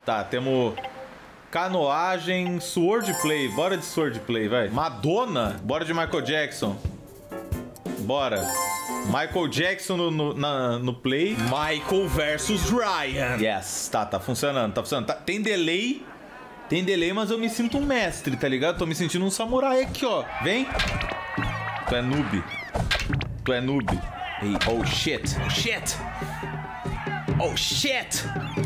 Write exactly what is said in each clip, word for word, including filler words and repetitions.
Tá, temos canoagem, swordplay. Bora de swordplay, vai. Madonna? Bora de Michael Jackson. Bora. Michael Jackson no, no, na, no play. Michael versus Ryan. Yes, tá, tá funcionando, tá funcionando. Tá, tem delay, tem delay, mas eu me sinto um mestre, tá ligado? Tô me sentindo um samurai aqui, ó. Vem. Tu é noob. Tu é noob. Ei, oh shit. Oh shit. Oh shit.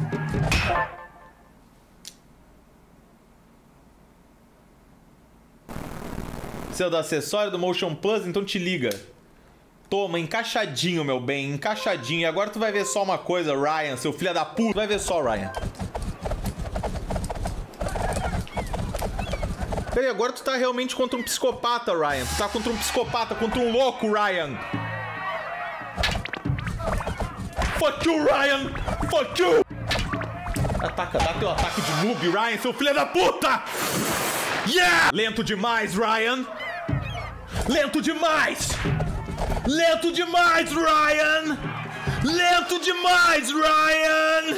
Seu do acessório do Motion Plus, então te liga. Toma, encaixadinho, meu bem, encaixadinho. E agora tu vai ver só uma coisa, Ryan, seu filho da puta. Tu vai ver só, Ryan. Peraí, agora tu tá realmente contra um psicopata, Ryan. Tu tá contra um psicopata, contra um louco, Ryan. Fuck you, Ryan! Fuck you! Ataca, dá teu ataque de noob, Ryan, seu filho da puta! Yeah! Lento demais, Ryan! Lento demais! Lento demais, Ryan! Lento demais, Ryan!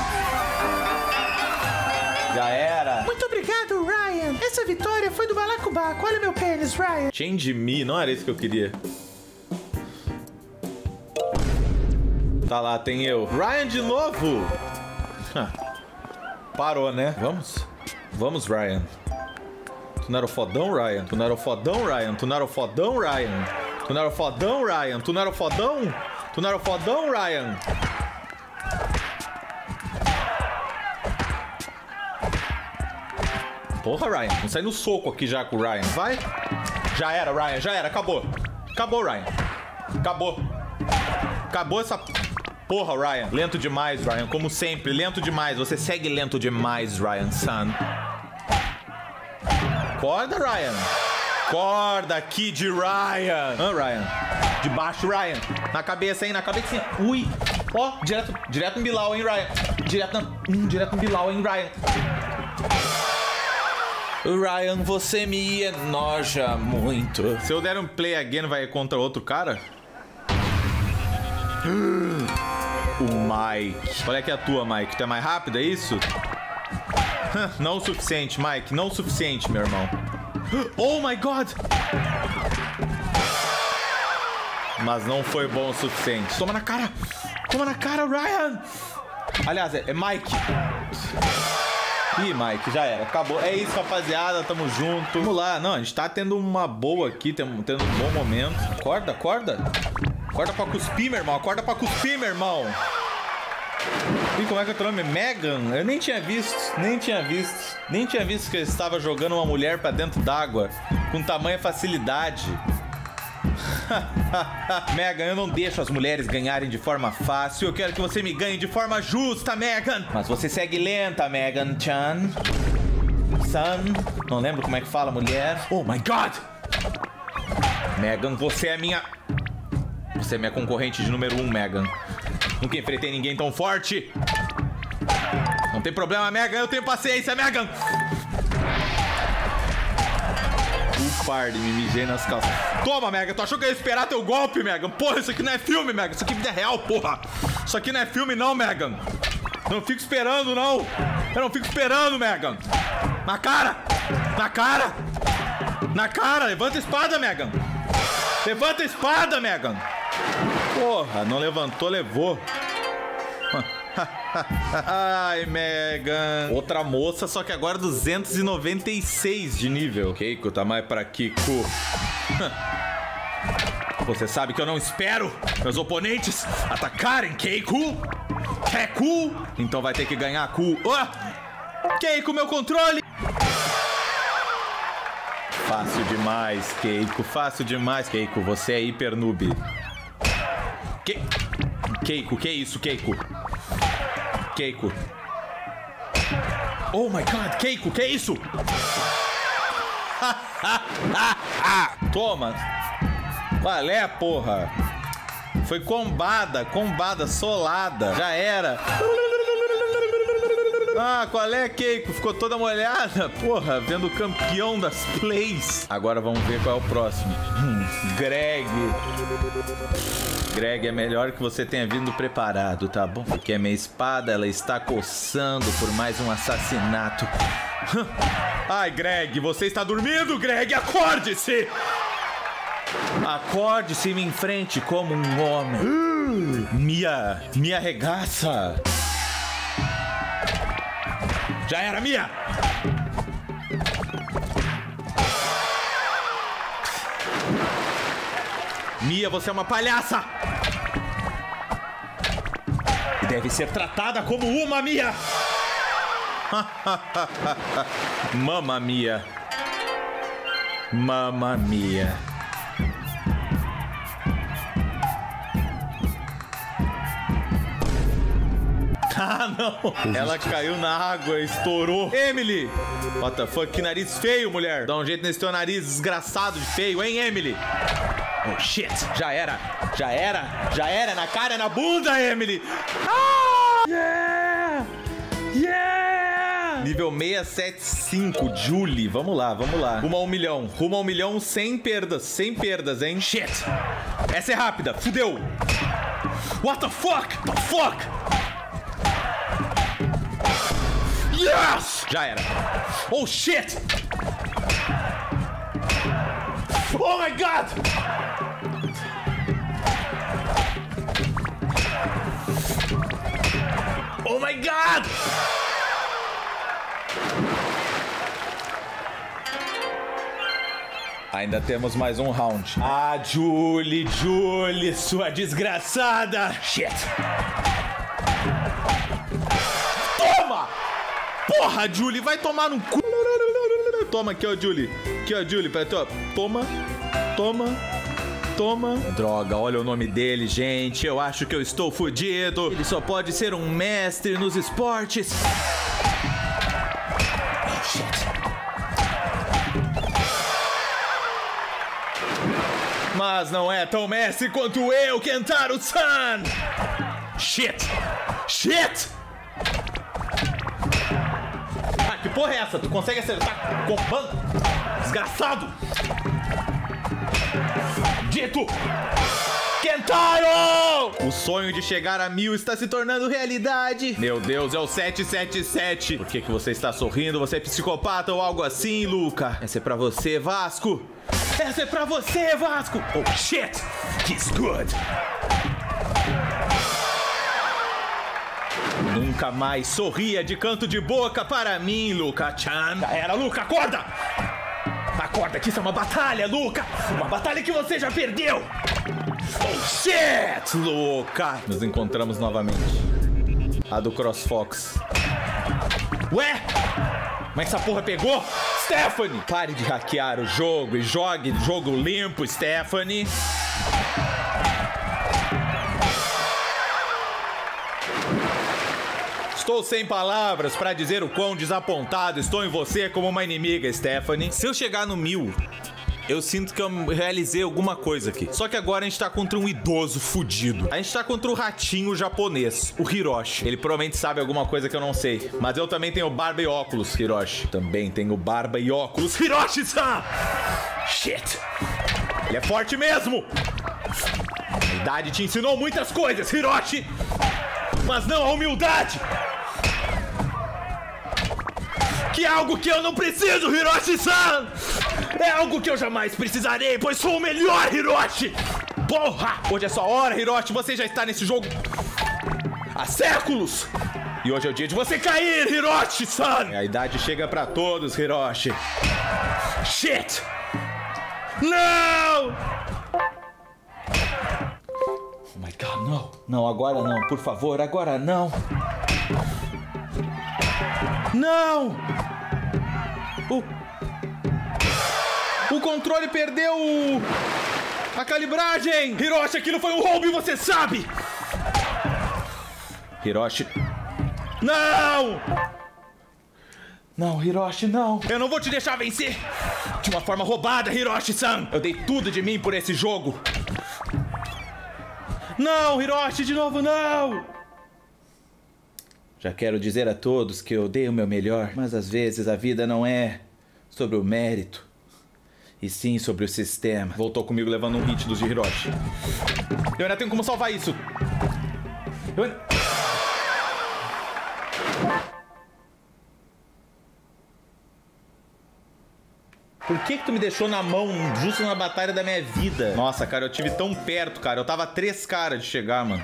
Já era. Muito obrigado, Ryan. Essa vitória foi do balacobaco. Olha meu pênis, Ryan. Change me, não era isso que eu queria. Tá lá, tem eu. Ryan de novo! Parou, né? Vamos? Vamos, Ryan. Tu não era o fodão, Ryan? Tu não era o fodão, Ryan? Tu não era o fodão, Ryan? Tu não era o fodão, Ryan? Tu não era o fodão? Tu não era o fodão, Ryan? Porra, Ryan. Vamos sair no soco aqui já com o Ryan. Vai. Já era, Ryan. Já era. Acabou. Acabou, Ryan. Acabou. Acabou essa... Porra, Ryan. Lento demais, Ryan. Como sempre. Lento demais. Você segue lento demais, Ryan, son. Acorda, Ryan. Acorda, Kid Ryan. Ah, Ryan. De baixo, Ryan. Na cabeça, hein? Na cabeça. Ui. Ó, oh, direto, direto no Bilal, hein, Ryan. Direto, na, hum, direto no Bilal, hein, Ryan. Ryan, você me enoja muito. Se eu der um play again, vai contra outro cara? O Mike. Qual é que é a tua, Mike? Tu é mais rápido, é isso? Não o suficiente, Mike. Não o suficiente, meu irmão. Oh my God! Mas não foi bom o suficiente. Toma na cara! Toma na cara, Ryan! Aliás, é, é Mike. Ih, Mike, já era. Acabou. É isso, rapaziada. Tamo junto. Vamos lá. Não, a gente tá tendo uma boa aqui. Tendo, tendo um bom momento. Acorda, acorda. Acorda pra cuspir, meu irmão. Acorda pra cuspir, meu irmão. E como é que é o teu nome? Megan? Eu nem tinha visto. Nem tinha visto. Nem tinha visto que ele estava jogando uma mulher pra dentro d'água. Com tamanha facilidade. Megan, eu não deixo as mulheres ganharem de forma fácil. Eu quero que você me ganhe de forma justa, Megan. Mas você segue lenta, Megan Chan. Son. Não lembro como é que fala mulher. Oh my God. Megan, você é minha... Você é minha concorrente de número um, Megan. Nunca enfrentei ninguém tão forte. Não tem problema, Megan. Eu tenho paciência, Megan. Um par de me mijei nas calças. Toma, Megan. Tu achou que eu ia esperar teu golpe, Megan? Porra, isso aqui não é filme, Megan. Isso aqui é vida real, porra. Isso aqui não é filme, não, Megan. Não fico esperando, não. Eu não fico esperando, Megan. Na cara. Na cara. Na cara. Levanta a espada, Megan. Levanta a espada, Megan. Porra, não levantou, levou. Ai, Megan. Outra moça, só que agora duzentos e noventa e seis de nível. Keiko tá mais pra Kiko. Você sabe que eu não espero meus oponentes atacarem Keiko. Keiko. Então vai ter que ganhar Ku. Oh! Keiko, meu controle. Fácil demais, Keiko. Fácil demais, Keiko. Você é hiper noob. Que... Keiko, que isso, Keiko? Keiko. Oh my God, Keiko, que isso? Toma. Qual é, porra? Foi combada, combada, solada. Já era. Ah, qual é, Keiko? Ficou toda molhada. Porra, vendo o campeão das plays. Agora vamos ver qual é o próximo. Hum, Greg. Greg, é melhor que você tenha vindo preparado, tá bom? Porque a minha espada, ela está coçando por mais um assassinato. Ai, Greg, você está dormindo, Greg? Acorde-se! Acorde-se e me enfrente como um homem. Uh, Mia, me arregaça. Já era, Mia! Mia, você é uma palhaça! E deve ser tratada como uma, Mia! Mamma Mia! Mamma Mia! Ah, não! Ela caiu na água, estourou. Emily! What the fuck? Que nariz feio, mulher! Dá um jeito nesse teu nariz desgraçado de feio, hein, Emily? Oh, shit! Já era! Já era! Já era! Na cara e na bunda, Emily! Ah! Yeah! Yeah! Nível seiscentos e setenta e cinco, Julie. Vamos lá, vamos lá. Rumo a um milhão. Rumo a um milhão sem perdas. Sem perdas, hein? Shit! Essa é rápida. Fudeu! What the fuck? The fuck? Yes! Já era. Oh, shit! Oh, my God! Oh, my God! Ainda temos mais um round. Ah, Julie, Julie, sua desgraçada! Shit! Porra, Julie, vai tomar no cu. Toma aqui, ó, Julie. Aqui, ó, Julie, pera, toma, toma, toma. Droga, olha o nome dele, gente. Eu acho que eu estou fudido. Ele só pode ser um mestre nos esportes. Oh, shit. Mas não é tão mestre quanto eu, Kentaro-san. Shit. Shit. Que porra é essa? Tu consegue acertar com bando? Desgraçado! Dito! Kentaro! O sonho de chegar a mil está se tornando realidade. Meu Deus, é o sete sete sete. Por que que você está sorrindo? Você é psicopata ou algo assim, Luca? Essa é pra você, Vasco. Essa é pra você, Vasco. Oh, shit! He's good. Nunca mais sorria de canto de boca para mim, Luca-chan. Já era, Luca, acorda! Acorda que isso é uma batalha, Luca! Uma batalha que você já perdeu! Oh, shit, Luca! Nos encontramos novamente. A do CrossFox. Ué? Como é que essa porra pegou? Stephanie! Pare de hackear o jogo e jogue jogo limpo, Stephanie. Estou sem palavras pra dizer o quão desapontado estou em você como uma inimiga, Stephanie. Se eu chegar no mil, eu sinto que eu realizei alguma coisa aqui. Só que agora a gente tá contra um idoso fudido. A gente tá contra o ratinho japonês, o Hiroshi. Ele provavelmente sabe alguma coisa que eu não sei. Mas eu também tenho barba e óculos, Hiroshi. Também tenho barba e óculos, Hiroshi-san! Shit! Ele é forte mesmo! A idade te ensinou muitas coisas, Hiroshi! Mas não a humildade! Que é algo que eu não preciso, Hiroshi-san! É algo que eu jamais precisarei, pois sou o melhor, Hiroshi! Porra! Hoje é sua hora, Hiroshi, você já está nesse jogo há séculos! E hoje é o dia de você cair, Hiroshi-san! A idade chega pra todos, Hiroshi. Shit! Não! Oh my God, não! Não, agora não, por favor, agora não! Não! O... o controle perdeu o... a calibragem! Hiroshi, aquilo foi um roubo e você sabe! Hiroshi... Não! Não, Hiroshi, não! Eu não vou te deixar vencer! De uma forma roubada, Hiroshi-san! Eu dei tudo de mim por esse jogo! Não, Hiroshi, de novo, não! Já quero dizer a todos que eu dei o meu melhor, mas às vezes a vida não é sobre o mérito, e sim sobre o sistema. Voltou comigo levando um hit dos de Hiroshi. Eu ainda tenho como salvar isso. Eu ainda... Por que que tu me deixou na mão justo na batalha da minha vida? Nossa, cara, eu tive tão perto, cara. Eu tava a três caras de chegar, mano.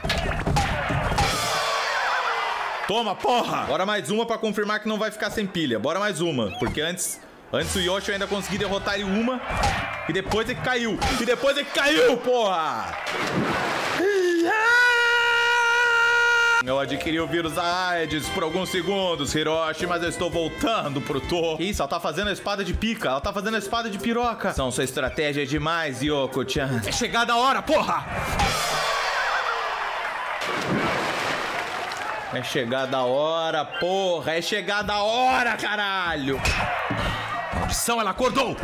Toma, porra! Bora mais uma pra confirmar que não vai ficar sem pilha. Bora mais uma. Porque antes, antes o Yoshi eu ainda consegui derrotar ele uma. E depois é que caiu. E depois é que caiu, porra! Eu adquiri o vírus da AIDS por alguns segundos, Hiroshi, mas eu estou voltando pro topo. Que isso? Ela tá fazendo a espada de pica. Ela tá fazendo a espada de piroca. São sua estratégia demais, Yoko-chan. É chegada a hora, porra! É chegada a hora, porra. É chegada a hora, caralho. Maldição, ela acordou!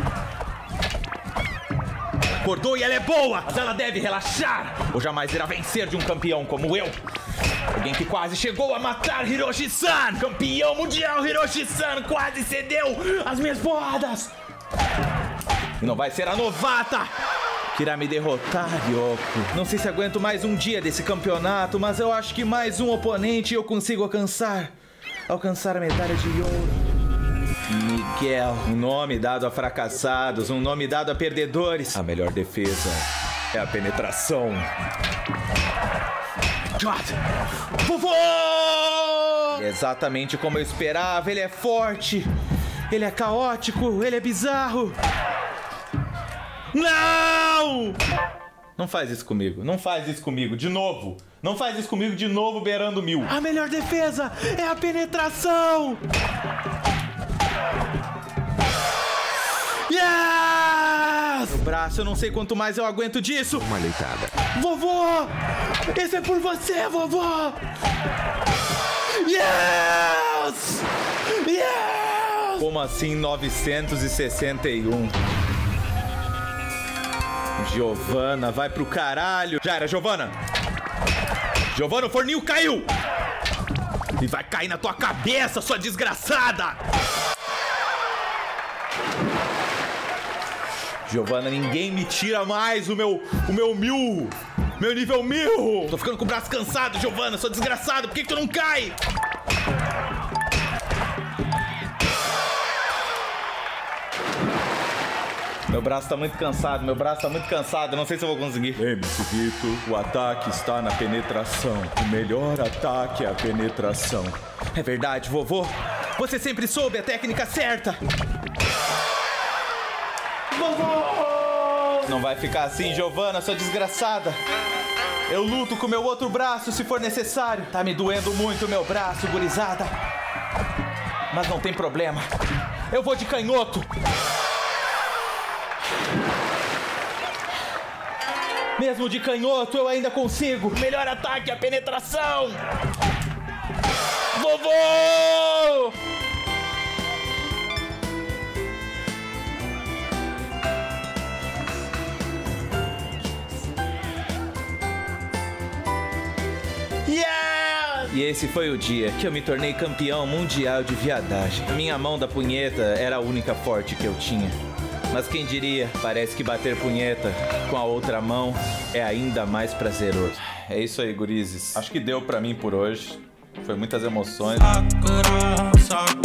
Ela acordou e ela é boa, mas ela deve relaxar, ou jamais irá vencer de um campeão como eu. Alguém que quase chegou a matar Hiroshi-san! Campeão mundial Hiroshi-san quase cedeu às minhas porradas! E não vai ser a novata que irá me derrotar, Yoko. Não sei se aguento mais um dia desse campeonato, mas eu acho que mais um oponente eu consigo alcançar. Alcançar a medalha de ouro. Miguel. Um nome dado a fracassados, um nome dado a perdedores. A melhor defesa é a penetração. God! Vovô! Exatamente como eu esperava, ele é forte, ele é caótico, ele é bizarro. Não! Não faz isso comigo, não faz isso comigo, de novo. Não faz isso comigo de novo, beirando mil. A melhor defesa é a penetração! Yes! Meu braço, eu não sei quanto mais eu aguento disso. Uma leitada. Vovô! Esse é por você, vovô! Yes! Yes! Como assim novecentos e sessenta e um? Giovana, vai pro caralho. Já era, Giovana. Giovana, o forninho caiu. E vai cair na tua cabeça, sua desgraçada! Giovana, ninguém me tira mais o meu, o meu mil, meu nível mil. Tô ficando com o braço cansado, Giovana, sou desgraçado, por que que tu não cai? Meu braço tá muito cansado, meu braço tá muito cansado, não sei se eu vou conseguir. Lembre-se, Vitor, o ataque está na penetração. O melhor ataque é a penetração. É verdade, vovô, você sempre soube a técnica certa. Vovô! Não vai ficar assim, Giovana, sua desgraçada. Eu luto com meu outro braço se for necessário. Tá me doendo muito o meu braço, gurizada. Mas não tem problema. Eu vou de canhoto. Mesmo de canhoto, eu ainda consigo. Melhor ataque é a penetração. Vovô! Yeah! E esse foi o dia que eu me tornei campeão mundial de viadagem. A minha mão da punheta era a única forte que eu tinha. Mas quem diria, parece que bater punheta com a outra mão é ainda mais prazeroso. É isso aí, gurizes. Acho que deu pra mim por hoje. Foi muitas emoções.